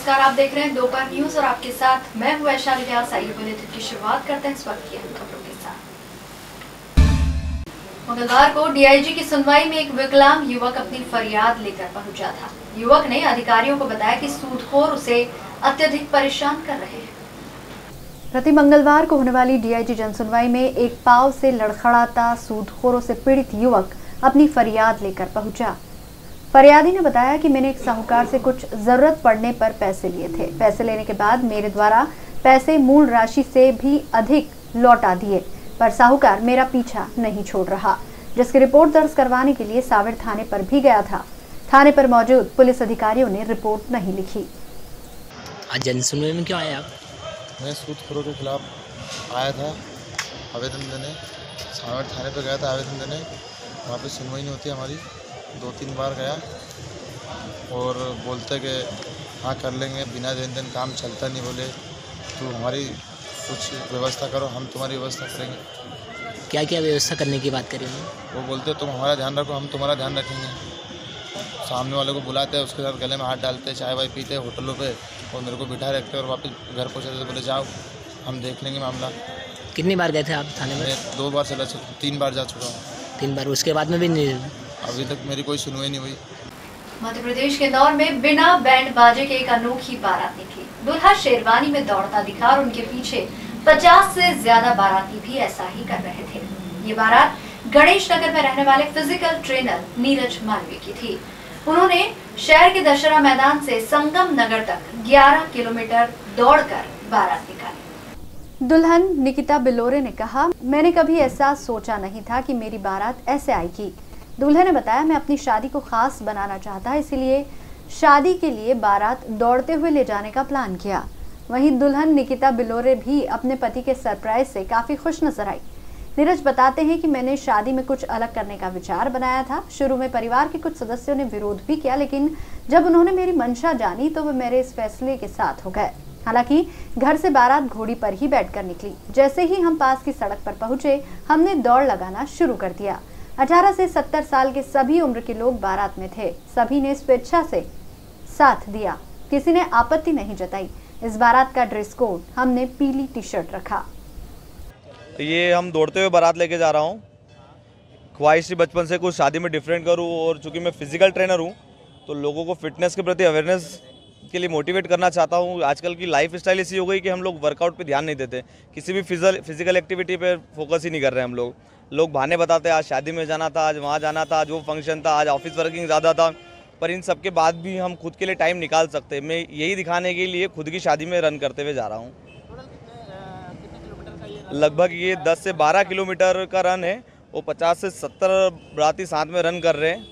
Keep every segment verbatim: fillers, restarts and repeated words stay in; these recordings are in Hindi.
नमस्कार, आप देख रहे हैं दोपहर न्यूज और आपके साथ मैं हूं वैशाली व्यास। आइए बुलेटिन की शुरुआत करते हैं इस वक्त की अहम खबरों के साथ। मंगलवार को डीआईजी की सुनवाई में एक विकलांग युवक अपनी फरियाद लेकर पहुंचा था। युवक ने अधिकारियों को बताया कि सूदखोर उसे अत्यधिक परेशान कर रहे हैं। प्रति मंगलवार को होने वाली डीआईजी जनसुनवाई में एक पांव से लड़खड़ाता सूदखोरों से पीड़ित युवक अपनी फरियाद लेकर पहुंचा। फरियादी ने बताया कि मैंने एक साहूकार से कुछ जरूरत पड़ने पर पैसे लिए थे। पैसे लेने के बाद मेरे द्वारा पैसे मूल राशि से भी अधिक लौटा दिए, पर साहूकार मेरा पीछा नहीं छोड़ रहा, जिसकी रिपोर्ट दर्ज करवाने के लिए सावेर थाने पर भी गया था। थाने पर मौजूद पुलिस अधिकारियों ने रिपोर्ट नहीं लिखी। आज जनसुनवाई में क्यों आए आप? मैं सूदखोरों के खिलाफ आया था आवेदन देने। सावेर थाने पर गया था आवेदन देने। वहाँ पे सुनवाई नहीं होती हमारी। दो तीन बार गया और बोलते कि हाँ कर लेंगे, बिना देन देन काम चलता नहीं। बोले तो हमारी कुछ व्यवस्था करो, हम तुम्हारी व्यवस्था करेंगे। क्या क्या व्यवस्था करने की बात करें? वो बोलते तुम हमारा ध्यान रखो, हम तुम्हारा ध्यान रखेंगे। सामने वाले को बुलाते हैं, उसके साथ गले में हाथ डालते, चाय वाय पीते होटलों पे और मेरे को बिठा रखते और वापस घर पहुँचाते। बोले जाओ, हम देख लेंगे मामला। कितनी बार गए थे आप थाने में? दो बार चला चुका, तीन बार जा चुका हूँ। तीन बार? उसके बाद में भी नहीं? अभी तक मेरी कोई सुनवाई नहीं हुई। मध्य प्रदेश के इंदौर में बिना बैंड बाजे के एक अनोखी बारात निकली। दूल्हा शेरवानी में दौड़ता दिखा और उनके पीछे पचास से ज्यादा बाराती भी ऐसा ही कर रहे थे। ये बारात गणेश नगर में रहने वाले फिजिकल ट्रेनर नीरज मालवीय की थी। उन्होंने शहर के दशहरा मैदान से संगम नगर तक ग्यारह किलोमीटर दौड़कर बारात निकाली। दुल्हन निकिता बिलोरे ने कहा, मैंने कभी ऐसा सोचा नहीं था कि मेरी बारात ऐसे आएगी। दूल्हे ने बताया, मैं अपनी शादी को खास बनाना चाहता, इसलिए शादी के लिए बारात दौड़ते हुए ले जाने का प्लान किया। वहीं दुल्हन निकिता बिलोरे भी अपने पति के सरप्राइज से काफी खुश नजर आई। नीरज बताते हैं कि मैंने शादी में कुछ अलग करने का विचार बनाया था। शुरू में परिवार के कुछ सदस्यों ने विरोध भी किया, लेकिन जब उन्होंने मेरी मंशा जानी तो वे मेरे इस फैसले के साथ हो गए। हालांकि घर से बारात घोड़ी पर ही बैठकर निकली। जैसे ही हम पास की सड़क पर पहुंचे, हमने दौड़ लगाना शुरू कर दिया। अठारह से सत्तर साल के सभी उम्र के लोग बारात में थे। सभी ने स्वेच्छा से साथ दिया, किसी ने आपत्ति नहीं जताई। इस बारात का ड्रेस कोड हमने पीली टी शर्ट रखा। ये हम दौड़ते हुए बारात लेके जा रहा हूँ। ख्वाहिश थी बचपन से कुछ शादी में डिफरेंट करूँ, और चूँकि मैं फिजिकल ट्रेनर हूँ तो लोगों को फिटनेस के प्रति अवेयरनेस के लिए मोटिवेट करना चाहता हूँ। आजकल की लाइफ स्टाइल ऐसी हो गई कि हम लोग वर्कआउट पे ध्यान नहीं देते, किसी भी फिजिकल फिजिकल एक्टिविटी पे फोकस ही नहीं कर रहे हम लोग। लोग बहाने बताते हैं, आज शादी में जाना था, आज वहाँ जाना था, आज वो फंक्शन था, आज ऑफिस वर्किंग ज़्यादा था, पर इन सब के बाद भी हम खुद के लिए टाइम निकाल सकते हैं। मैं यही दिखाने के लिए खुद की शादी में रन करते हुए जा रहा हूँ। लगभग ये दस से बारह किलोमीटर का रन है। वो पचास से सत्तर बराती साथ में रन कर रहे हैं।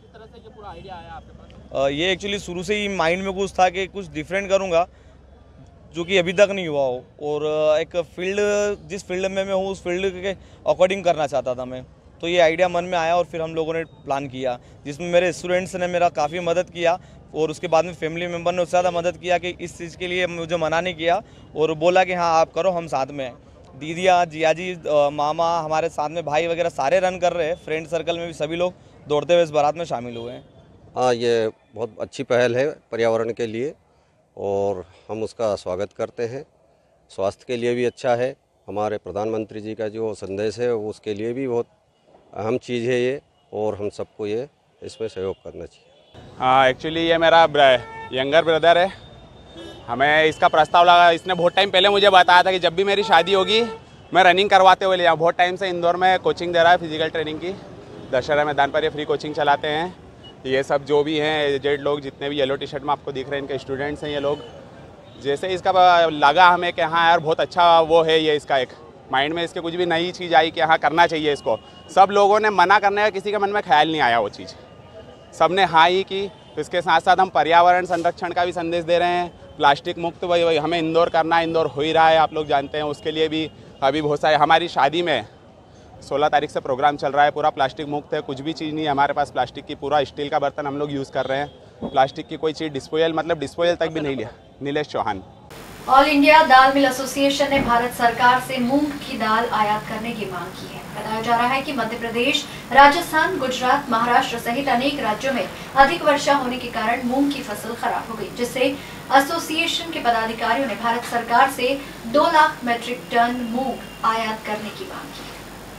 ये एक्चुअली शुरू से ही माइंड में कुछ था कि कुछ डिफरेंट करूँगा, जो कि अभी तक नहीं हुआ हो, और एक फील्ड जिस फील्ड में मैं हूँ उस फील्ड के अकॉर्डिंग करना चाहता था मैं। तो ये आइडिया मन में आया और फिर हम लोगों ने प्लान किया, जिसमें मेरे स्टूडेंट्स ने मेरा काफ़ी मदद किया, और उसके बाद में फैमिली मेम्बर ने उससे ज़्यादा मदद किया कि इस चीज़ के लिए मुझे मना नहीं किया और बोला कि हाँ आप करो, हम साथ में हैं। दीदियाँ, जियाजी, मामा, हमारे साथ में भाई वगैरह सारे रन कर रहे हैं। फ्रेंड सर्कल में भी सभी लोग दौड़ते हुए इस बारात में शामिल हुए हैं। हाँ, ये बहुत अच्छी पहल है पर्यावरण के लिए और हम उसका स्वागत करते हैं। स्वास्थ्य के लिए भी अच्छा है। हमारे प्रधानमंत्री जी का जो संदेश है उसके लिए भी बहुत अहम चीज़ है ये, और हम सबको ये इसमें सहयोग करना चाहिए। हाँ, एक्चुअली ये मेरा यंगर ब्रदर है। हमें इसका प्रस्ताव लगा, इसने बहुत टाइम पहले मुझे बताया था कि जब भी मेरी शादी होगी मैं रनिंग करवाते हुए ले जाऊँ। बहुत टाइम से इंदौर में कोचिंग दे रहा है फिजिकल ट्रेनिंग की। दशहरा मैदान पर ये फ्री कोचिंग चलाते हैं। ये सब जो भी हैं एजेड लोग, जितने भी येलो टी शर्ट में आपको दिख रहे हैं, इनके स्टूडेंट्स हैं ये लोग। जैसे इसका लगा हमें कि हाँ यार बहुत अच्छा वो है, ये इसका एक माइंड में इसके कुछ भी नई चीज़ आई कि हाँ करना चाहिए इसको। सब लोगों ने मना करने का किसी के मन में ख्याल नहीं आया वो चीज़, सब ने हाँ ही की। तो इसके साथ साथ हम पर्यावरण संरक्षण का भी संदेश दे रहे हैं। प्लास्टिक मुक्त वही वही हमें इंदौर करना है, इंदौर हो ही रहा है, आप लोग जानते हैं। उसके लिए भी अभी बहुत सारे, हमारी शादी में सोलह तारीख से प्रोग्राम चल रहा है, पूरा प्लास्टिक मुक्त है। कुछ भी चीज़ नहीं है हमारे पास प्लास्टिक की, पूरा स्टील का बर्तन हम लोग यूज़ कर रहे हैं। प्लास्टिक की कोई चीज़ डिस्पोजल मतलब डिस्पोजल तक भी नहीं लिया। Nilesh Chauhan. All India dal mill association ने भारत सरकार से मूंग की दाल आयात करने की मांग की है। बताया जा रहा है कि मध्य प्रदेश, राजस्थान, गुजरात, महाराष्ट्र सहित अनेक राज्यों में अधिक वर्षा होने के कारण मूंग की फसल खराब हो गई, जिससे एसोसिएशन के पदाधिकारियों ने भारत सरकार से दो लाख मीट्रिक टन मूंग आयात करने की मांग की है।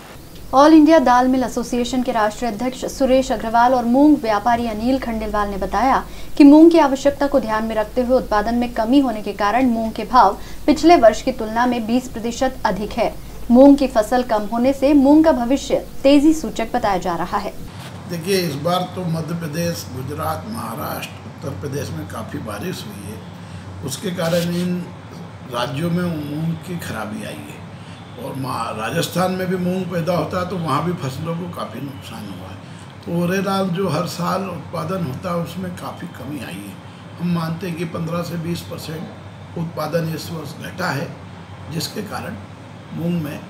All India dal mill association के राष्ट्रीय अध्यक्ष सुरेश अग्रवाल और मूंग व्यापारी अनिल खंडेलवाल ने बताया कि मूंग की आवश्यकता को ध्यान में रखते हुए उत्पादन में कमी होने के कारण मूंग के भाव पिछले वर्ष की तुलना में बीस प्रतिशत अधिक है। मूंग की फसल कम होने से मूंग का भविष्य तेजी सूचक बताया जा रहा है। देखिए, इस बार तो मध्य प्रदेश, गुजरात, महाराष्ट्र, उत्तर प्रदेश में काफ़ी बारिश हुई है। उसके कारण इन राज्यों में मूंग की खराबी आई है और राजस्थान में भी मूंग पैदा होता है तो वहाँ भी फसलों को काफ़ी नुकसान हुआ है। तो ओवरऑल जो हर साल उत्पादन होता है उसमें काफ़ी कमी आई है। हम मानते हैं कि पंद्रह से बीस परसेंट उत्पादन इस वर्ष घटा है, जिसके कारण मूंग में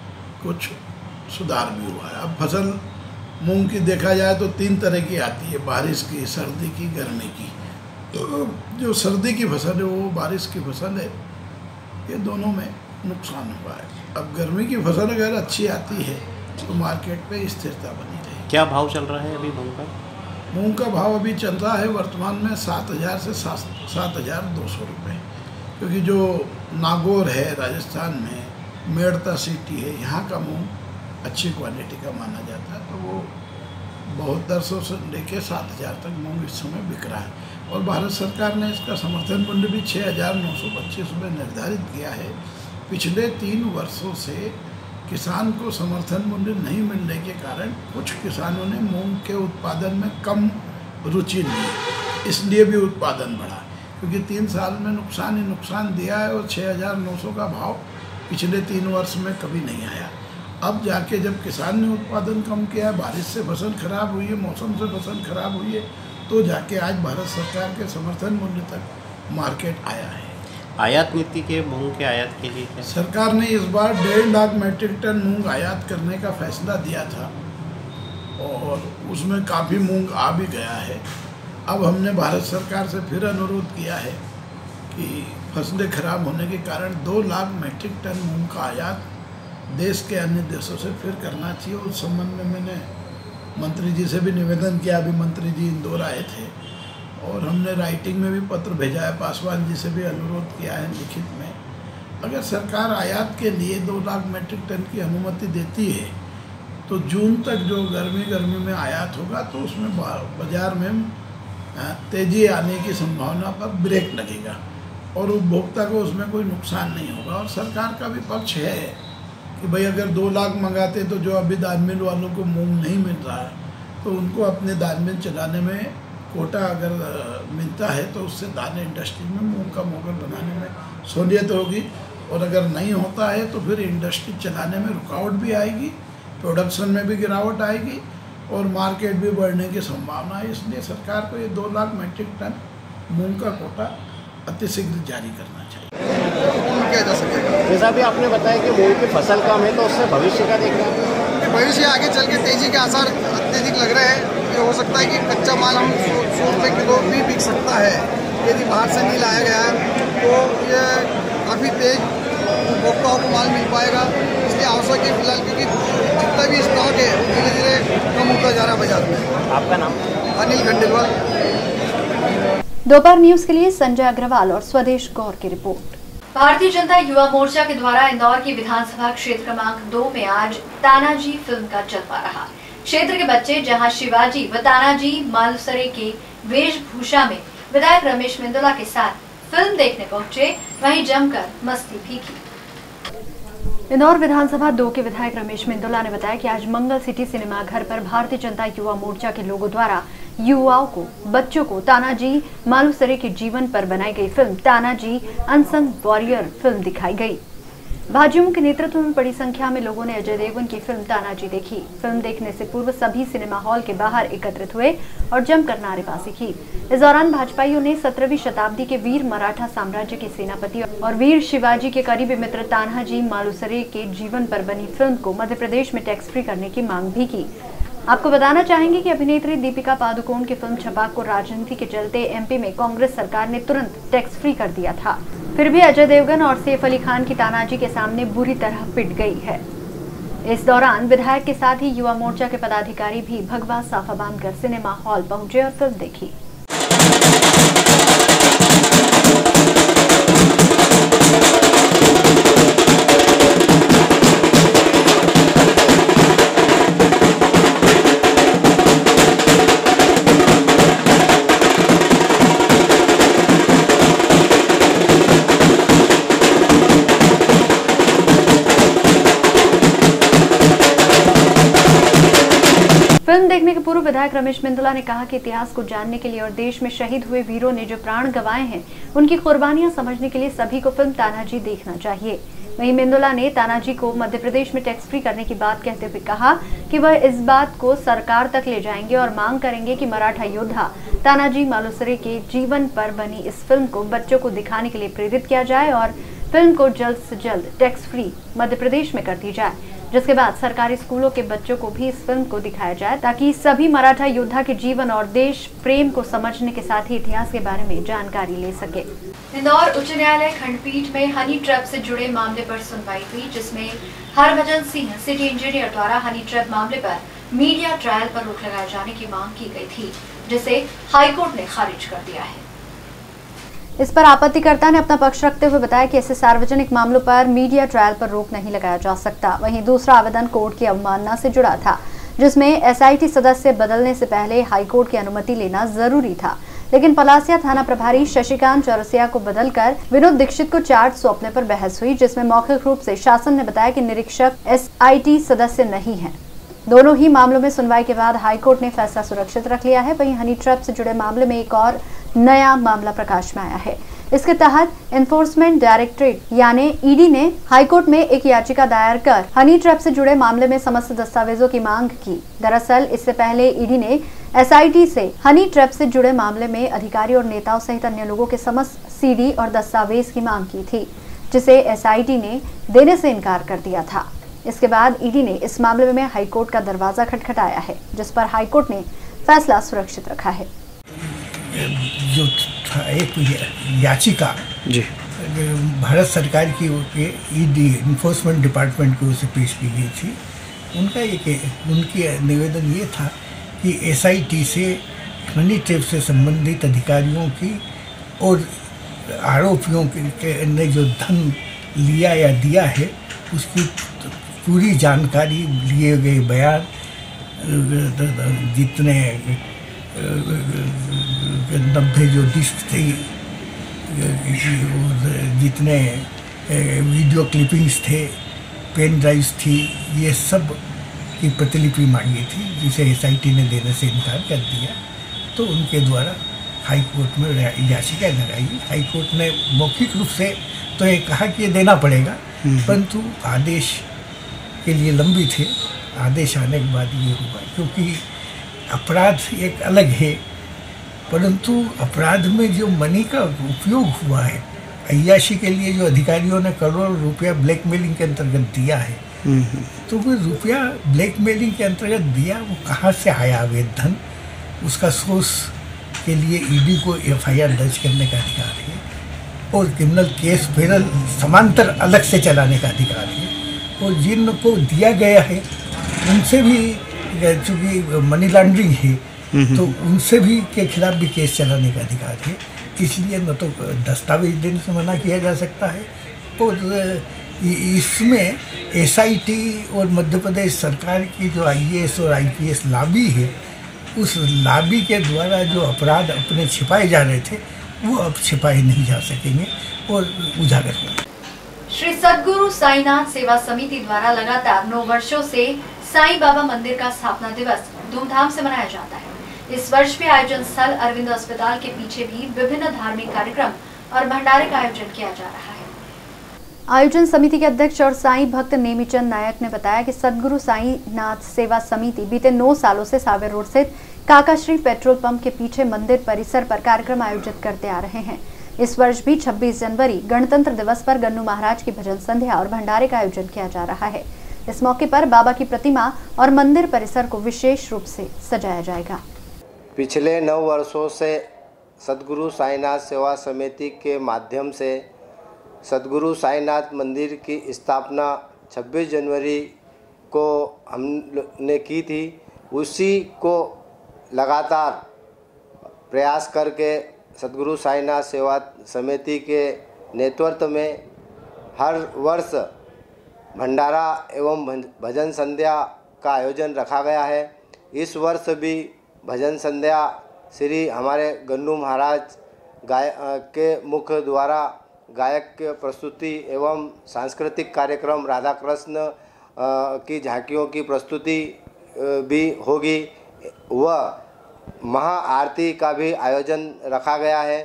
कुछ सुधार भी हुआ है। अब फसल मूंग की देखा जाए तो तीन तरह की आती है, बारिश की, सर्दी की, गर्मी की। तो जो सर्दी की फसल है वो बारिश की फसल है, ये दोनों में नुकसान हुआ है। अब गर्मी की फसल अगर अच्छी आती है तो मार्केट में स्थिरता बनी रहेगी। क्या भाव चल रहा है अभी मूंग का? मूंग का भाव अभी चल रहा है वर्तमान में सात हज़ार से सात सात हज़ार दो सौ रुपये, क्योंकि जो नागौर है राजस्थान में, मेड़ता सिटी है, यहाँ का मूंग अच्छी क्वालिटी का माना जाता है, तो वो बहत्तर सौ से लेके सात हज़ार तक मूंग इस समय बिक रहा है। और भारत सरकार ने इसका समर्थन मूल्य भी छः हज़ार नौ सौ पच्चीस रुपये निर्धारित किया है। पिछले तीन वर्षों से किसान को समर्थन मूल्य नहीं मिलने के कारण कुछ किसानों ने मूंग के उत्पादन में कम रुचि ली, इसलिए भी उत्पादन बढ़ा, क्योंकि तीन साल में नुकसान ही नुकसान दिया है और छः हज़ार नौ सौ का भाव पिछले तीन वर्ष में कभी नहीं आया। अब जाके जब किसान ने उत्पादन कम किया है, बारिश से फसल खराब हुई है, मौसम से फसल खराब हुई है, तो जाके आज भारत सरकार के समर्थन मूल्य तक मार्केट आया है। आयात नीति के मूंग के आयात के लिए क्या? सरकार ने इस बार डेढ़ लाख मीट्रिक टन मूंग आयात करने का फैसला दिया था और उसमें काफ़ी मूंग आ भी गया है। अब हमने भारत सरकार से फिर अनुरोध किया है कि फसलें खराब होने के कारण दो लाख मीट्रिक टन मूंग का आयात देश के अन्य देशों से फिर करना चाहिए। उस संबंध में मैंने मंत्री जी से भी निवेदन किया। अभी मंत्री जी इंदौर आए थे और हमने राइटिंग में भी पत्र भेजा है, पासवान जी से भी अनुरोध किया है लिखित में। अगर सरकार आयात के लिए दो लाख मीट्रिक टन की अनुमति देती है तो जून तक जो गर्मी गर्मी में आयात होगा तो उसमें बाज़ार में तेज़ी आने की संभावना पर ब्रेक लगेगा और उपभोक्ता को उसमें कोई नुकसान नहीं होगा। और सरकार का भी पक्ष है कि भाई अगर दो लाख मंगाते तो जो अभी दाल मिल वालों को मूंग नहीं मिल रहा है तो उनको अपने दाल मिल चलाने में कोटा अगर मिलता है तो उससे दाल इंडस्ट्री में मूंग का मोगर बनाने में सहूलियत होगी। और अगर नहीं होता है तो फिर इंडस्ट्री चलाने में रुकावट भी आएगी, प्रोडक्शन में भी गिरावट आएगी और मार्केट भी बढ़ने की संभावना है। इसलिए सरकार को ये दो लाख मीट्रिक टन मूंग का कोटा अतिशीघ्र जारी करना चाहिए। किया जा सकेगा। जैसा भी आपने बताया कि मूंग की फसल कम है तो उससे भविष्य का देखना है। भविष्य आगे चल के तेजी के आसार अत्यधिक लग रहे हैं। ये हो सकता है कि कच्चा माल हम सौ रुपये किलो भी बिक सकता है यदि बाहर से नहीं लाया गया तो ये काफ़ी तेज उपभोक्ताओं को माल मिल पाएगा। इसलिए आवश्यक है फिलहाल, क्योंकि जितना भी स्टॉक है धीरे धीरे कम होता जा रहा है बाजार में। आपका नाम? अनिल खंडेलवाल। दोपहर न्यूज के लिए संजय अग्रवाल और स्वदेश गौर की रिपोर्ट। भारतीय जनता युवा मोर्चा के द्वारा इंदौर की विधानसभा क्षेत्र क्रमांक दो में आज तानाजी फिल्म का जलवा रहा। क्षेत्र के बच्चे जहां शिवाजी व तानाजी मालुसरे के वेशभूषा में विधायक रमेश मेंदोला के साथ फिल्म देखने पहुंचे, वहीं जमकर मस्ती भी की। इंदौर विधानसभा दो के विधायक रमेश मेंदोला ने बताया कि आज मंगल सिटी सिनेमा घर पर भारतीय जनता युवा मोर्चा के लोगों द्वारा युवाओं को, बच्चों को तानाजी मालुसरे के जीवन पर बनाई गई film Tanaji unsung warrior film दिखाई गई। भाजयुमो के नेतृत्व में बड़ी संख्या में लोगों ने अजय देवगन की फिल्म तानाजी देखी। फिल्म देखने से पूर्व सभी सिनेमा हॉल के बाहर एकत्रित हुए और जमकर नारेबाजी की। इस दौरान भाजपाइयों ने सत्रहवीं शताब्दी के वीर मराठा साम्राज्य के सेनापति और वीर शिवाजी के करीबी मित्र तानाजी मालुसरे के जीवन पर बनी फिल्म को मध्य प्रदेश में टैक्स फ्री करने की मांग भी की। आपको बताना चाहेंगे कि अभिनेत्री दीपिका पादुकोण की फिल्म छपाक को राजनीति के चलते एमपी में कांग्रेस सरकार ने तुरंत टैक्स फ्री कर दिया था। फिर भी अजय देवगन और सैफ अली खान की तानाजी के सामने बुरी तरह पिट गई है। इस दौरान विधायक के साथ ही युवा मोर्चा के पदाधिकारी भी भगवा साफा बांधकर सिनेमा हॉल पहुंचे और फिल्म देखी। फिल्म देखने के पूर्व विधायक रमेश मेंदोला ने कहा कि इतिहास को जानने के लिए और देश में शहीद हुए वीरों ने जो प्राण गंवाए हैं उनकी कुर्बानियां समझने के लिए सभी को फिल्म तानाजी देखना चाहिए। वहीं मेंदोला ने तानाजी को मध्य प्रदेश में टैक्स फ्री करने की बात कहते हुए कहा कि वह इस बात को सरकार तक ले जाएंगे और मांग करेंगे कि मराठा योद्धा तानाजी मालुसरे के जीवन पर बनी इस फिल्म को बच्चों को दिखाने के लिए प्रेरित किया जाए और फिल्म को जल्द से जल्द टैक्स फ्री मध्य प्रदेश में कर दी जाए, जिसके बाद सरकारी स्कूलों के बच्चों को भी इस फिल्म को दिखाया जाए ताकि सभी मराठा योद्धा के जीवन और देश प्रेम को समझने के साथ ही इतिहास के बारे में जानकारी ले सके। इंदौर उच्च न्यायालय खंडपीठ में हनी ट्रैप से जुड़े मामले पर सुनवाई हुई, जिसमें हरभजन सिंह सिटी इंजीनियर द्वारा हनी ट्रैप मामले पर मीडिया ट्रायल पर रोक लगाए जाने की मांग की गई थी, जिसे हाईकोर्ट ने खारिज कर दिया है। इस पर आपत्तिकर्ता ने अपना पक्ष रखते हुए बताया कि ऐसे सार्वजनिक मामलों पर मीडिया ट्रायल पर रोक नहीं लगाया जा सकता। वहीं दूसरा आवेदन कोर्ट की अवमानना से जुड़ा था, जिसमें एसआईटी सदस्य बदलने से पहले हाईकोर्ट की अनुमति लेना जरूरी था, लेकिन पलासिया थाना प्रभारी शशिकांत चौरसिया को बदलकर विनोद दीक्षित को चार्ज सौंपने पर बहस हुई, जिसमें मौखिक रूप से शासन ने बताया कि निरीक्षक एसआईटी सदस्य नहीं है। दोनों ही मामलों में सुनवाई के बाद हाईकोर्ट ने फैसला सुरक्षित रख लिया है। वहीं हनी ट्रैप से जुड़े मामले में एक और नया मामला प्रकाश में आया है। इसके तहत एनफोर्समेंट डायरेक्टरेट यानी ईडी ने हाईकोर्ट में एक याचिका दायर कर हनी ट्रैप से जुड़े मामले में समस्त दस्तावेजों की मांग की। दरअसल इससे पहले ईडी ने एसआईटी से हनी ट्रैप से जुड़े मामले में अधिकारी और नेताओं सहित अन्य लोगों के समस्त सीडी और दस्तावेज की मांग की थी, जिसे एसआईटी ने देने से इनकार कर दिया था। इसके बाद ईडी ने इस मामले में हाईकोर्ट का दरवाजा खटखटाया है, जिस पर हाईकोर्ट ने फैसला सुरक्षित रखा है। जो था एक याचिका जी भारत सरकार की ईडी इन्फोर्समेंट डिपार्टमेंट की ओर से पेश की गई थी। उनका एक उनकी निवेदन ये था कि एसआईटी से हनी ट्रैप से संबंधित अधिकारियों की और आरोपियों के ने जो धन लिया या दिया है उसकी पूरी जानकारी, लिए गए बयान, जितने नब्बे जो डिस्क थी, जितने वीडियो क्लिपिंग्स थे, पेन ड्राइव्स थी, ये सब की प्रतिलिपि मांगी थी, जिसे एसआईटी ने देने से इनकार कर दिया। तो उनके द्वारा हाई कोर्ट में याचिका लगाई। हाई कोर्ट ने मौखिक रूप से तो ये कहा कि ये देना पड़ेगा, परंतु आदेश के लिए लंबी थे। आदेश आने के बाद ये हुआ, क्योंकि अपराध एक अलग है, परंतु अपराध में जो मनी का उपयोग हुआ है, अय्याशी के लिए जो अधिकारियों ने करोड़ों रुपया ब्लैकमेलिंग के अंतर्गत दिया है, तो वो रुपया ब्लैकमेलिंग के अंतर्गत दिया, वो कहाँ से आया अवैध धन, उसका सोर्स के लिए ईडी को एफआईआर दर्ज करने का अधिकार है और क्रिमिनल केस पेनल समांतर अलग से चलाने का अधिकार है। और जिनको दिया गया है उनसे भी, चूँकि मनी लॉन्ड्रिंग है, तो उनसे भी के खिलाफ भी केस चलाने का अधिकार है। इसलिए न तो दस्तावेज देने से मना किया जा सकता है, और इसमें एसआईटी और मध्य प्रदेश सरकार की जो आईएएस और आईपीएस लॉबी है, उस लॉबी के द्वारा जो अपराध अपने छिपाए जा रहे थे वो अब छिपाए नहीं जा सकेंगे और उजागर होंगे। श्री सद्गुरु साईनाथ सेवा समिति द्वारा लगातार नौ वर्षों से साईं बाबा मंदिर का स्थापना दिवस धूमधाम से मनाया जाता है। इस वर्ष भी आयोजन स्थल अरविंद अस्पताल के पीछे भी विभिन्न धार्मिक कार्यक्रम और भंडारे का आयोजन किया जा रहा है। आयोजन समिति के अध्यक्ष और साईं भक्त नेमीचंद नायक ने बताया कि सद्गुरु साईनाथ सेवा समिति बीते नौ सालों से सावेर रोड स्थित काकाश्री पेट्रोल पंप के पीछे मंदिर परिसर पर कार्यक्रम आयोजित करते आ रहे हैं। इस वर्ष भी छब्बीस जनवरी गणतंत्र दिवस पर गन्नू महाराज की भजन संध्या और भंडारे का आयोजन किया जा रहा है। इस मौके पर बाबा की प्रतिमा और मंदिर परिसर को विशेष रूप से सजाया जाएगा। पिछले नौ वर्षों से सद्गुरु साईनाथ सेवा समिति के माध्यम से सद्गुरु साईनाथ मंदिर की स्थापना छब्बीस जनवरी को हमने की थी, उसी को लगातार प्रयास करके सद्गुरु साईनाथ सेवा समिति के नेतृत्व में हर वर्ष भंडारा एवं भजन संध्या का आयोजन रखा गया है। इस वर्ष भी भजन संध्या श्री हमारे गन्नू महाराज गाय के मुख्य द्वारा गायक के प्रस्तुति एवं सांस्कृतिक कार्यक्रम राधा कृष्ण की झांकियों की प्रस्तुति भी होगी व महाआरती का भी आयोजन रखा गया है।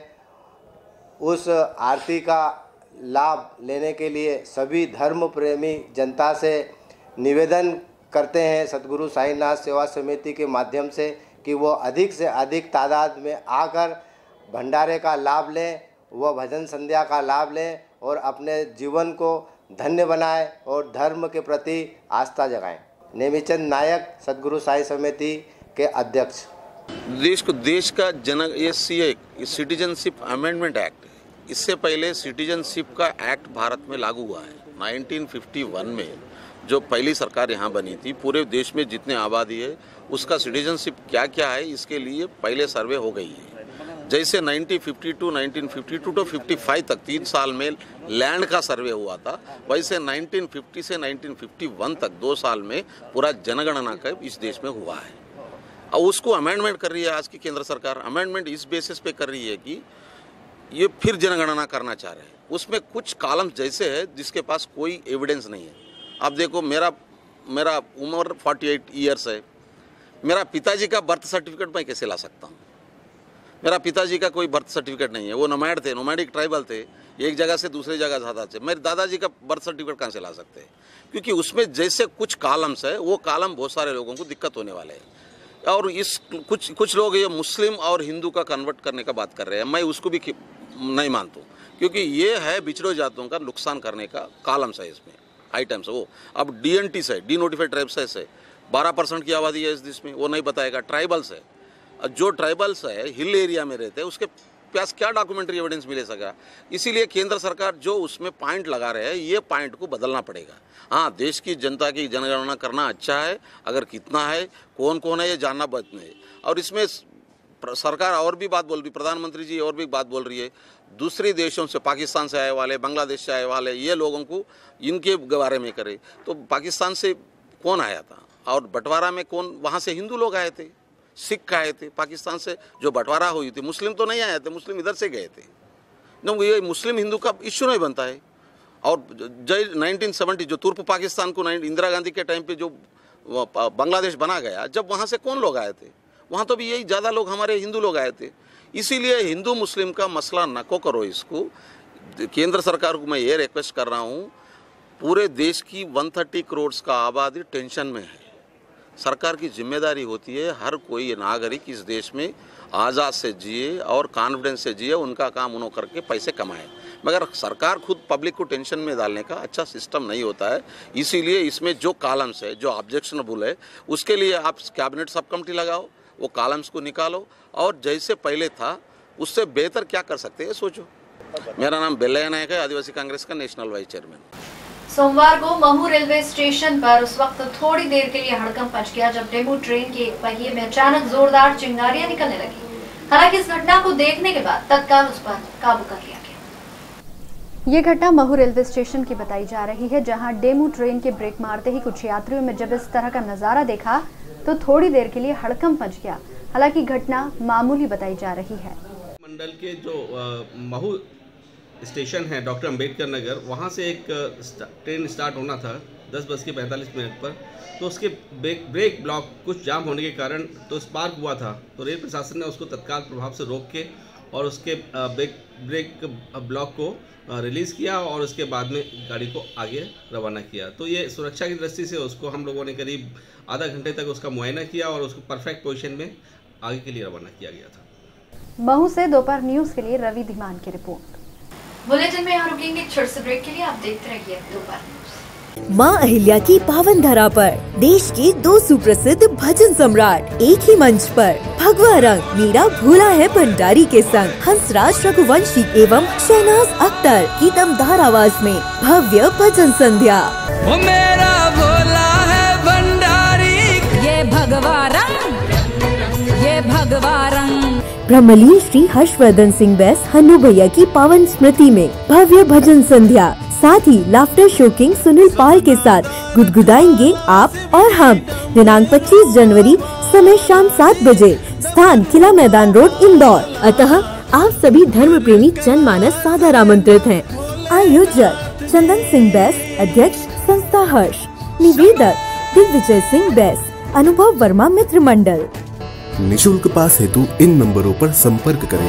उस आरती का लाभ लेने के लिए सभी धर्म प्रेमी जनता से निवेदन करते हैं सद्गुरु साईनाथ सेवा समिति के माध्यम से कि वो अधिक से अधिक तादाद में आकर भंडारे का लाभ लें, व भजन संध्या का लाभ लें और अपने जीवन को धन्य बनाएं और धर्म के प्रति आस्था जगाएं। नेमिचंद नायक, सद्गुरु साई समिति के अध्यक्ष। देश को देश का जन ये C A citizenship amendment act, इससे पहले सिटीजनशिप का एक्ट भारत में लागू हुआ है। नाइनटीन फिफ्टी वन में जो पहली सरकार यहाँ बनी थी, पूरे देश में जितने आबादी है उसका सिटीजनशिप क्या क्या है इसके लिए पहले सर्वे हो गई है। जैसे nineteen fifty two, nineteen fifty two to fifty five तक तीन साल में लैंड का सर्वे हुआ था, वैसे नाइनटीन फिफ्टी से नाइनटीन फिफ्टी वन तक दो साल में पूरा जनगणना का इस देश में हुआ है। और उसको अमेंडमेंट कर रही है आज की केंद्र सरकार। अमेंडमेंट इस बेसिस पे कर रही है कि ये फिर जनगणना करना चाह रहे हैं। उसमें कुछ कॉलम जैसे है जिसके पास कोई एविडेंस नहीं है। अब देखो, मेरा मेरा उम्र अड़तालीस ईयर्स है, मेरा पिताजी का बर्थ सर्टिफिकेट मैं कैसे ला सकता हूँ? मेरा पिताजी का कोई बर्थ सर्टिफिकेट नहीं है, वो नोमैड थे, नोमैडिक ट्राइबल थे, एक जगह से दूसरी जगह जाता थे। मेरे दादाजी का बर्थ सर्टिफिकेट कहाँ से ला सकते हैं? क्योंकि उसमें जैसे कुछ कॉलम्स है वो कॉलम बहुत सारे लोगों को दिक्कत होने वाले हैं। और इस कुछ कुछ लोग ये मुस्लिम और हिंदू का कन्वर्ट करने का बात कर रहे हैं, मैं उसको भी नहीं मानता हूँ, क्योंकि ये है बिछड़े जातों का नुकसान करने का कॉलम्स है इसमें, आइटम्स है वो। अब डी एन टी से, डी नोटिफाइड ट्राइब्स है, बारह परसेंट की आबादी है इस देश में, वो नहीं बताएगा। ट्राइबल्स है, जो ट्राइबल्स है हिल एरिया में रहते हैं, उसके पास क्या डॉक्यूमेंट्री एविडेंस मिले सका? इसीलिए केंद्र सरकार जो उसमें पॉइंट लगा रहे हैं, ये पॉइंट को बदलना पड़ेगा। हाँ, देश की जनता की जनगणना करना अच्छा है, अगर कितना है, कौन कौन है, ये जानना बात नहीं है। और इसमें सरकार और भी बात बोल रही, प्रधानमंत्री जी और भी बात बोल रही है, दूसरे देशों से, पाकिस्तान से आए वाले, बांग्लादेश से आए वाले, ये लोगों को इनके बारे में करे। तो पाकिस्तान से कौन आया था और बंटवारा में कौन, वहाँ से हिंदू लोग आए थे, सिख आए थे, पाकिस्तान से जो बंटवारा हुई थी, मुस्लिम तो नहीं आए थे, मुस्लिम इधर से गए थे। no, ये मुस्लिम हिंदू का इश्यू नहीं बनता है। और जय नाइनटीन सेवेंटी जो तुर्प पाकिस्तान को इंदिरा गांधी के टाइम पे जो बांग्लादेश बना गया, जब वहाँ से कौन लोग आए थे? वहाँ तो भी यही ज़्यादा लोग हमारे हिंदू लोग आए थे। इसीलिए हिंदू मुस्लिम का मसला नको करो। इसको केंद्र सरकार को मैं ये रिक्वेस्ट कर रहा हूँ, पूरे देश की एक सौ तीस करोड़ का आबादी टेंशन में है। सरकार की जिम्मेदारी होती है हर कोई नागरिक इस देश में आज़ाद से जिए और कॉन्फिडेंस से जिए, उनका काम उन्होंने करके पैसे कमाए। मगर सरकार खुद पब्लिक को टेंशन में डालने का अच्छा सिस्टम नहीं होता है। इसीलिए इसमें जो कॉलम्स है, जो ऑब्जेक्शनेबल है, उसके लिए आप कैबिनेट सब कमेटी लगाओ, वो कॉलम्स को निकालो और जैसे पहले था उससे बेहतर क्या कर सकते हैं सोचो। मेरा नाम बेलैया नायक है, आदिवासी कांग्रेस का नेशनल वाइस चेयरमैन। सोमवार को महू रेलवे स्टेशन पर उस वक्त थोड़ी देर के लिए हड़कंप मच गया जब डेमू ट्रेन के पहिए में अचानक जोरदार चिंगारियां निकलने लगी। हालांकि इस घटना को देखने के बाद तत्काल उस पर काबू कर लिया गया। ये घटना महू रेलवे स्टेशन की बताई जा रही है, जहां डेमू ट्रेन के ब्रेक मारते ही कुछ यात्रियों में जब इस तरह का नजारा देखा तो थोड़ी देर के लिए हड़कंप मच गया। हालांकि घटना मामूली बताई जा रही है। मंडल के जो महू स्टेशन है डॉक्टर अंबेडकर नगर, वहाँ से एक ट्रेन स्टार्ट होना था दस बज के पैंतालीस मिनट पर, तो उसके ब्रेक ब्रेक ब्लॉक कुछ जाम होने के कारण तो स्पार्क हुआ था। तो रेल प्रशासन ने उसको तत्काल प्रभाव से रोक के और उसके ब्रेक ब्रेक ब्लॉक को रिलीज़ किया और उसके बाद में गाड़ी को आगे रवाना किया। तो ये सुरक्षा की दृष्टि से उसको हम लोगों ने करीब आधा घंटे तक उसका मुआयना किया और उसको परफेक्ट पोजीशन में आगे के लिए रवाना किया गया था। महू से दोपहर न्यूज़ के लिए रवि धीमान की रिपोर्ट। बुलेटिन में यहाँ रुकेंगे, छोटे से ब्रेक के लिए। आप देखते रहिए दोपहर न्यूज़। माँ अहिल्या की पावन धरा पर देश के दो सुप्रसिद्ध भजन सम्राट एक ही मंच पर भगवा रंग मीरा भोला है भंडारी के संग हंसराज रघुवंशी एवं शहनाज अख्तर की दमदार आवाज में भव्य भजन संध्या। वो मेरा भोला है भंडारी, ये भगवा रंग, ये भगवा रंग। ब्रह्मलीन श्री हर्षवर्धन सिंह बैस हन्नू भैया की पावन स्मृति में भव्य भजन संध्या, साथ ही laughter show king Sunil Pal के साथ गुदगुदाएंगे आप और हम। दिनांक पच्चीस जनवरी, समय शाम सात बजे, स्थान किला मैदान रोड इंदौर। अतः आप सभी धर्म प्रेमी जनमानस सादर आमंत्रित हैं। आयोजक चंदन सिंह बैस, अध्यक्ष संस्था हर्ष, निवेदक दिग्विजय सिंह बैस, अनुभव वर्मा मित्र मंडल। निशुल्क पास हेतु इन नंबरों पर संपर्क करें।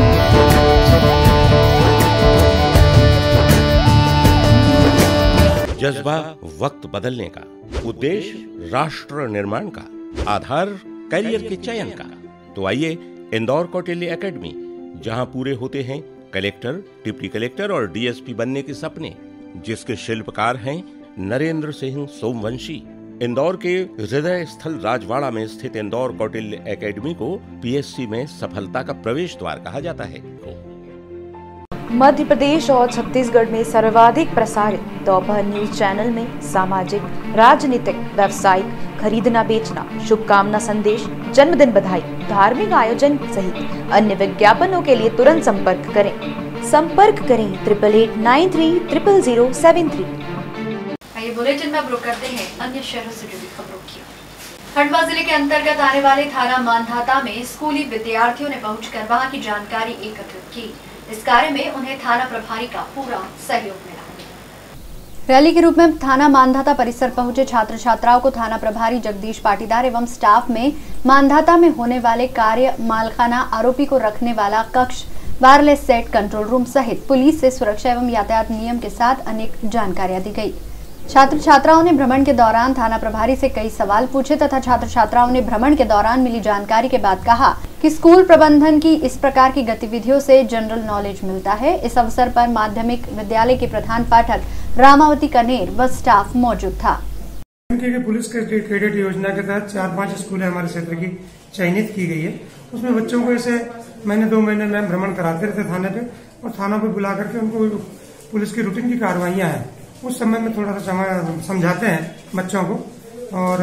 जज्बा वक्त बदलने का, उद्देश्य राष्ट्र निर्माण का, आधार करियर के चयन का। तो आइए इंदौर कौटिल्य एकेडमी, जहां पूरे होते हैं कलेक्टर, डिप्टी कलेक्टर और डीएसपी बनने के सपने, जिसके शिल्पकार हैं नरेंद्र सिंह सोमवंशी। इंदौर के हृदय स्थल राजवाड़ा में स्थित इंदौर कौटिल्य एकेडमी को पीएससी में सफलता का प्रवेश द्वार कहा जाता है। मध्य प्रदेश और छत्तीसगढ़ में सर्वाधिक प्रसारित दोपहर न्यूज चैनल में सामाजिक, राजनीतिक, व्यावसायिक, खरीदना बेचना, शुभकामना संदेश, जन्मदिन बधाई, धार्मिक आयोजन सहित अन्य विज्ञापनों के लिए तुरंत संपर्क करें। संपर्क करें triple eight nine three triple zero seven three. आइए बुलेटिन में अब रुक करते हैं अन्य शहरों से जुड़ी खबरों की। खंडवा जिले के अंतर्गत आने वाले थाना मांधाता में स्कूली विद्यार्थियों ने पहुंचकर वहां की जानकारी एकत्रित की। इस कार्य में उन्हें थाना प्रभारी का पूरा सहयोग मिला। रैली के रूप में थाना मांधाता परिसर पहुंचे छात्र छात्राओं को थाना प्रभारी जगदीश पाटीदार एवं स्टाफ में मांधाता में होने वाले कार्य, मालखाना, आरोपी को रखने वाला कक्ष, वायरलेस सेट, कंट्रोल रूम सहित पुलिस से सुरक्षा एवं यातायात नियम के साथ अनेक जानकारियां दी गई। छात्र छात्राओं ने भ्रमण के दौरान थाना प्रभारी से कई सवाल पूछे तथा छात्र छात्राओं ने भ्रमण के दौरान मिली जानकारी के बाद कहा कि स्कूल प्रबंधन की इस प्रकार की गतिविधियों से जनरल नॉलेज मिलता है। इस अवसर पर माध्यमिक विद्यालय के प्रधान पाठक रामावती कनेर व स्टाफ मौजूद था। पुलिस के कैडेट योजना के तहत चार पांच स्कूल हमारे क्षेत्र की चयनित की गई है। उसमें बच्चों को ऐसे महीने दो महीने में भ्रमण कराते रहते थाने पे, और थाना पे बुला करके उनको पुलिस की रूटीन की कार्रवाइयां हैं उस समय में थोड़ा सा समय समझाते हैं बच्चों को, और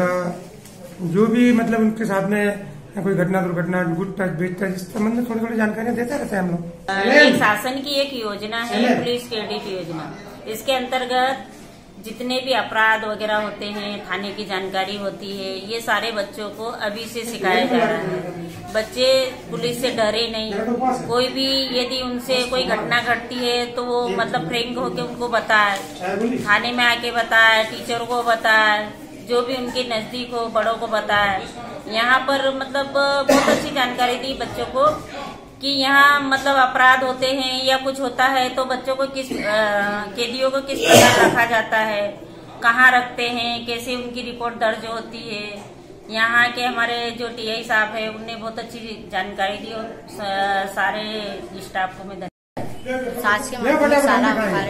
जो भी मतलब उनके साथ में कोई घटना दुर्घटना, गुड टच, बेड टच, इस संबंध में थोड़ी थोड़ी जानकारियां देते रहते हैं हम लोग। एक शासन की एक योजना है पुलिस क्रेडिट योजना। इसके अंतर्गत जितने भी अपराध वगैरह होते हैं, थाने की जानकारी होती है, ये सारे बच्चों को अभी से सिखाया जा रहा है। बच्चे पुलिस से डरे नहीं। कोई भी यदि उनसे कोई घटना घटती है तो वो मतलब फ्रैंक होकर उनको बताए, थाने में आके बताए, टीचर को बताए, जो भी उनके नजदीक हो बड़ों को बताए। यहाँ पर मतलब बहुत अच्छी जानकारी दी बच्चों को कि यहाँ मतलब अपराध होते हैं या कुछ होता है तो बच्चों को किस कैदियों को किस प्रकार रखा जाता है, कहाँ रखते हैं, कैसे उनकी रिपोर्ट दर्ज होती है। यहाँ के हमारे जो टीआई साहब है उनने बहुत अच्छी जानकारी दी और सारे स्टाफ को मैं धन्यवाद। सास के माध्यमिक शाला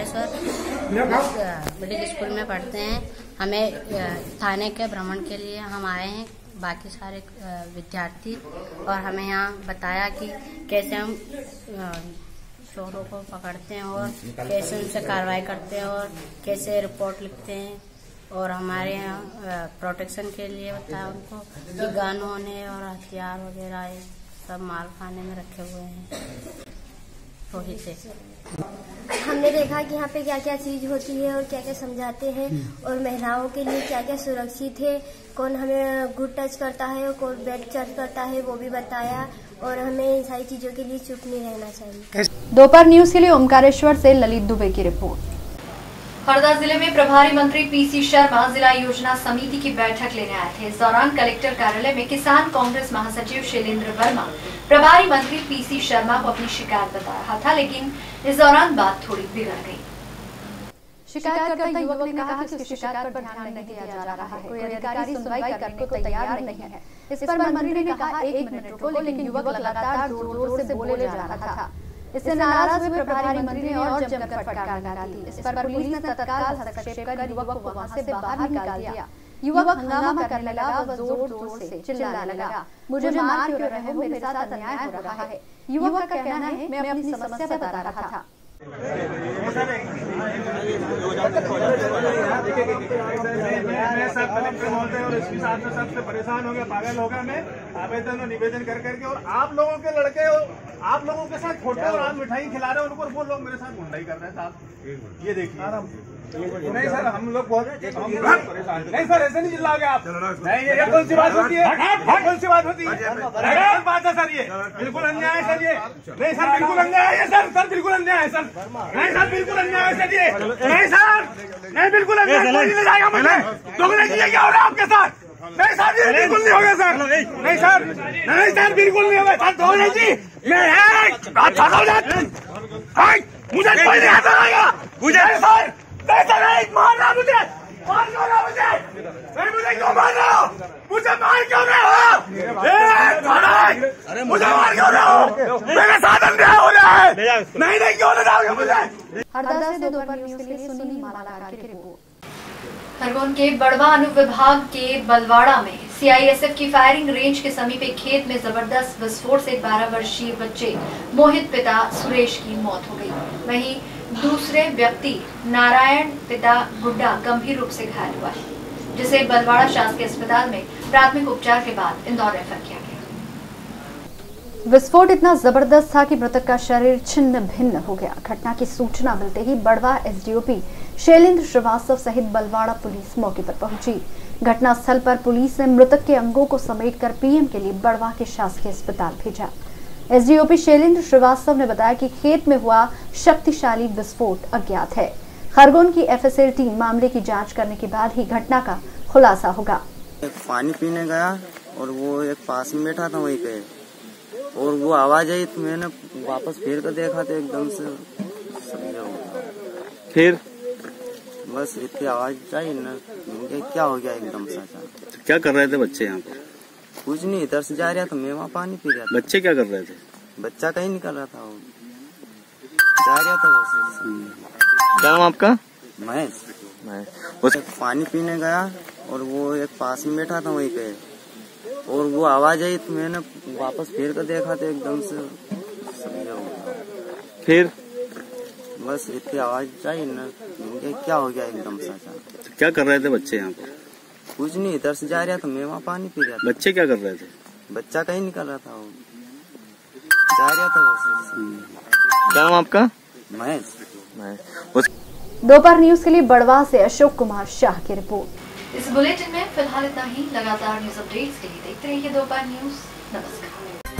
हमारेश्वर मिडिल स्कूल में पढ़ते हैं। हमें थाने के भ्रमण के लिए हम आए हैं, बाकी सारे विद्यार्थी, और हमें यहाँ बताया कि कैसे हम चोरों को पकड़ते हैं और कैसे उनसे कार्रवाई करते हैं और कैसे रिपोर्ट लिखते हैं। और हमारे यहाँ प्रोटेक्शन के लिए बताया उनको कि गन होने और हथियार वगैरह सब माल खाने में रखे हुए हैं। रोहित से हमने देखा कि यहाँ पे क्या क्या चीज होती है और क्या क्या समझाते हैं, और महिलाओं के लिए क्या क्या सुरक्षित है, कौन हमें गुड टच करता है और कौन बैड टच करता है वो भी बताया, और हमें इन सारी चीजों के लिए चुप नहीं रहना चाहिए। दोपहर न्यूज के लिए ओमकारेश्वर से ललित दुबे की रिपोर्ट। हरदा जिले में प्रभारी मंत्री पीसी शर्मा जिला योजना समिति की बैठक लेने आए थे। इस दौरान कलेक्टर कार्यालय में किसान कांग्रेस महासचिव शैलेंद्र वर्मा प्रभारी मंत्री पीसी शर्मा को अपनी शिकायत बता रहा था, लेकिन इस दौरान बात थोड़ी बिगड़ गई। शिकायतकर्ता युवक ने कहा कि उसकी शिकायत पर ध्यान नहीं दिया जा रहा है, कोई अधिकारी सुनवाई करने को तैयार नहीं है। इस पर मंत्री ने कहा एक मिनट रुको, लेकिन युवक लगातार जोर जोर से बोले जा रहा था। इससे नाराज हुए प्रभारी मंत्री ने और जमकर फटकार लगा दी। इस पर पुलिस ने तत्काल हस्तक्षेप कर युवक को वहां से बाहर निकाल दिया। युवक हंगामा करने लगा व जोर जोर से चिल्लाने लगा, मुझे मार क्यों रहे हो, मेरे साथ अन्याय हो रहा है। युवक का कहना है, मैं अपनी समस्या बता रहा था। मैं सब कलेक्टर महोदय और एसपी साहब में सबसे परेशान हो गया, पागल हो गया मैं आवेदन और निवेदन कर करके। और आप लोगों के लड़के हो, आप लोगों के साथ खोटे और आप मिठाई खिला रहे हो उनको, वो लोग मेरे साथ गुंडाई कर रहे हैं साहब। ये देखिए नहीं सर, हम लोग बहुत नहीं सर, ऐसे नहीं चिल्लाओगे आप। नहीं ये कौन सी बात होती है, कौन सी बात होती है, बात है सर, ये बिल्कुल अन्याय है सर। ये नहीं सर, बिल्कुल अन्याय है सर, सर बिल्कुल अन्याय है सर। नहीं सर, बिल्कुल अन्याय है सर, ये नहीं सर, नहीं बिल्कुल अन्याय नहीं ले जाएगा मुझे। दोगुना जी क्या हो रहा है आपके साथ? नहीं सर, ये बिल्कुल नहीं होगा सर। नहीं सर, नहीं सर, बिल्कुल नहीं होगा सर। दोगुना जी मैं मुझे कोई नहीं आता रहेगा मुझे सर। नहीं नहीं मारना मुझे, मार क्यों रहा मुझे? नहीं मुझे क्यों मार रहे हो? मुझे मार क्यों रहे हो? अरे मुझे मार क्यों रहे हो? मेरे साथ अन्याय हो रहा है। नहीं नहीं क्यों लगाओगे मुझे? हरदा से दोपहर न्यूज के लिए सुनील मालाकार की रिपोर्ट। खरगोन के बड़वा अनुविभाग के बलवाड़ा में सीआईएसएफ की फायरिंग रेंज के समीप एक खेत में जबरदस्त विस्फोट से बारह वर्षीय बच्चे मोहित पिता सुरेश की मौत हो गई। वहीं दूसरे व्यक्ति नारायण पिता गुड्डा गंभीर रूप से घायल हुआ है, जिसे बलवाड़ा शासकीय अस्पताल में प्राथमिक उपचार के बाद इंदौर रेफर किया गया। विस्फोट इतना जबरदस्त था कि मृतक का शरीर छिन्न भिन्न हो गया। घटना की सूचना मिलते ही बड़वा एसडीओपी शैलेंद्र श्रीवास्तव सहित बलवाड़ा पुलिस मौके पर पहुंची। घटनास्थल पर पुलिस ने मृतक के अंगों को समेटकर पीएम के लिए बड़वा के शासकीय अस्पताल भेजा। एसडीओपी शैलेंद्र श्रीवास्तव ने बताया कि खेत में हुआ शक्तिशाली विस्फोट अज्ञात है। खरगोन की एफएसएल टीम मामले की जांच करने के बाद ही घटना का खुलासा होगा। पानी पीने गया और वो एक पास में बैठा था वहीं पे, और वो आवाज आई तो मैंने वापस फिर कर देखा तो एकदम से फिर बस इतनी आवाज आई ना, क्या हो गया एकदम से। तो क्या कर रहे थे बच्चे यहाँ पर? कुछ नहीं, इधर से जा रहा था, मैं वहाँ पानी पी रहा था। बच्चे क्या कर रहे थे? बच्चा कहीं निकल रहा था, वो जा रहा था बस। क्या नाम आपका? महेश। महेश। पानी पीने गया और वो एक पास में बैठा था वहीं पे, और वो आवाज आई तो मैंने वापस फिर कर देखा तो एकदम से फिर बस इतनी आवाज आई ना, क्या हो गया एकदम से। तो क्या कर रहे थे बच्चे यहाँ पर? कुछ नहीं, इधर से जा रहा था, मैं वहाँ पानी पी रहा था। बच्चे क्या कर रहे थे? बच्चा कहीं निकल रहा था, वो जा रहा था बस। क्या नाम आपका? महेश। महेश। दोपहर न्यूज के लिए बड़वा से अशोक कुमार शाह की रिपोर्ट। इस बुलेटिन में फिलहाल इतना ही। लगातार न्यूज अपडेट्स के लिए देखते रहिए दोपहर न्यूज। नमस्कार।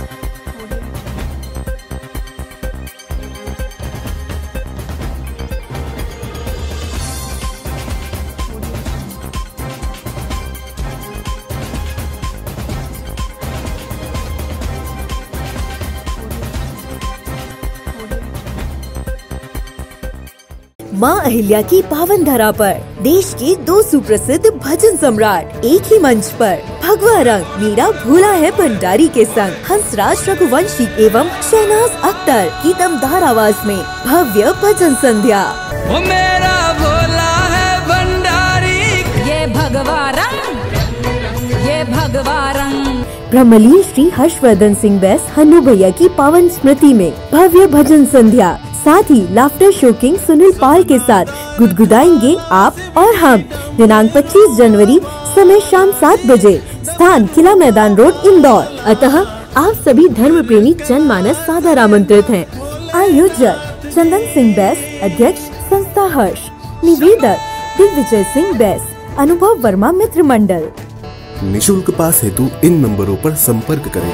माँ अहिल्या की पावन धरा पर देश के दो सुप्रसिद्ध भजन सम्राट एक ही मंच पर भगवा रंग मीरा भोला है भंडारी के संग हंसराज रघुवंशी एवं शहनाज अख्तर की दमदार आवाज में भव्य भजन संध्या। वो मेरा भोला है भंडारी, ये भगवा रंग, ये भगवा रंग। ब्रह्मलीन श्री हर्षवर्धन सिंह बैस हन्नू भैया की पावन स्मृति में भव्य भजन संध्या, साथ ही लाफ्टर शोकिंग सुनील पाल के साथ गुदगुदाएंगे आप और हम। दिनांक पच्चीस जनवरी, समय शाम सात बजे, स्थान किला मैदान रोड इंदौर। अतः आप सभी धर्म प्रेमी जनमानस सादर आमंत्रित हैं। आयोजक चंदन सिंह बैस, अध्यक्ष संस्था हर्ष, निवेदक दिग्विजय सिंह बैस, अनुभव वर्मा मित्र मंडल। निशुल्क पास हेतु इन नंबरों पर संपर्क करें।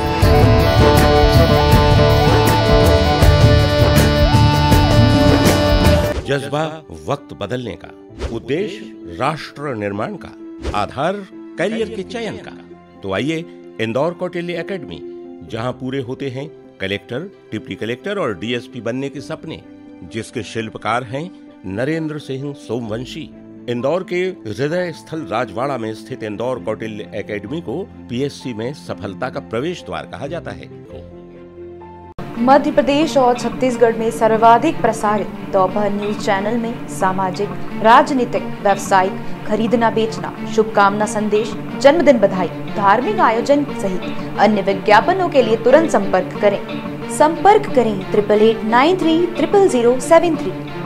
जज्बा वक्त बदलने का, उद्देश्य राष्ट्र निर्माण का, आधार करियर के चयन का। तो आइए इंदौर कौटिल्य एकेडमी, जहां पूरे होते हैं कलेक्टर, डिप्टी कलेक्टर और डीएसपी बनने के सपने, जिसके शिल्पकार हैं नरेंद्र सिंह सोमवंशी। इंदौर के हृदय स्थल राजवाड़ा में स्थित इंदौर कौटिल्य एकेडमी को पीएससी में सफलता का प्रवेश द्वार कहा जाता है। मध्य प्रदेश और छत्तीसगढ़ में सर्वाधिक प्रसारित दोपहर न्यूज चैनल में सामाजिक, राजनीतिक, व्यावसायिक, खरीदना बेचना, शुभकामना संदेश, जन्मदिन बधाई, धार्मिक आयोजन सहित अन्य विज्ञापनों के लिए तुरंत संपर्क करें। संपर्क करें triple eight nine three triple zero seven three.